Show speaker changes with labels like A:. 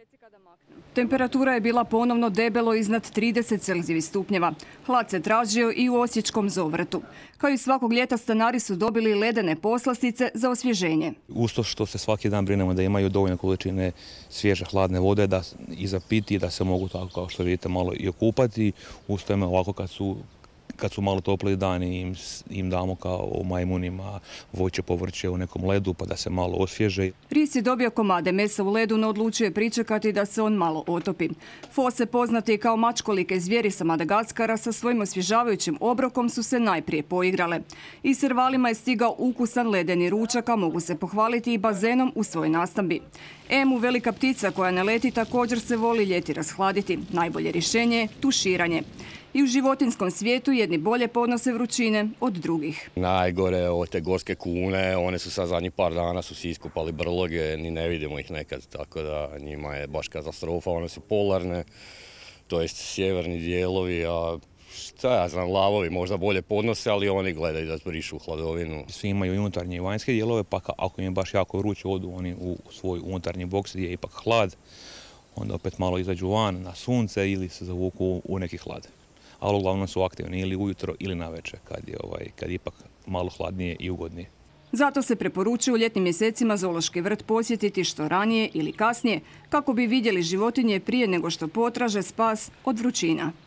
A: Temperatura je bila ponovno debelo iznad 30 Celzijevih stupnjeva. Hlad se tražio i u osječkom Zovratu. Kao i svakog ljeta stanari su dobili ledene poslastice za osvježenje.
B: Uz to što se svaki dan brinemo da imaju dovoljne količine svježe hladne vode i za piti, da se mogu tako kao što vidite malo i okupati. Uz to ovako kad su malo topli dani im damo kao majmunima voće, povrće u nekom ledu pa da se malo osvježe.
A: Ris je dobio komade mesa u ledu, no odlučuje pričekati da se on malo otopi. Fose, poznati kao mačkolike zvijeri sa Madagaskara, sa svojim osvježavajućim obrokom su se najprije poigrale. I servalima je stigao ukusan ledeni ručak, a mogu se pohvaliti i bazenom u svoj nastambi. Emu, velika ptica koja ne leti, također se voli ljeti rashladiti. Najbolje rješenje je tuširanje. I u životinskom svijetu jedni bolje podnose vrućine od drugih.
C: Najgore od te gorske kune, one su sad zadnjih par dana su iskopali brloge, ni ne vidimo ih nekad, tako da njima je baš katastrofa. One su polarne, to jest sjeverni dijelovi, a šta ja znam, lavovi možda bolje podnose, ali oni gledaju da brišu hladovinu.
B: Svi imaju i unutarnje i vanjske dijelove, pa ako im je baš jako vruće, odu oni u svoj unutarnji boks gdje je ipak hlad, onda opet malo izađu van na sunce ili se zavuku u neki hlad. Ali uglavnom su aktivni ili ujutro ili navečer kad je ipak malo hladnije i ugodnije.
A: Zato se preporučuje u ljetnim mjesecima zoološki vrt posjetiti što ranije ili kasnije kako bi vidjeli životinje prije nego što potraže spas od vrućina.